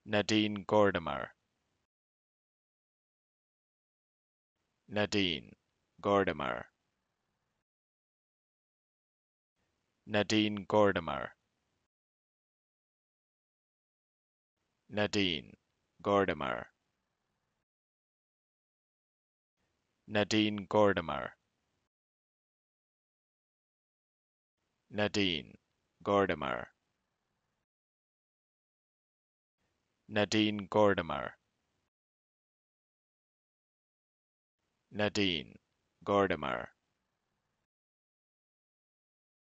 Nadine Gordimer, Nadine Gordimer, Nadine Gordimer, Nadine Gordimer, Nadine Gordimer, Nadine Gordimer, Nadine Gordimer, Nadine Gordimer,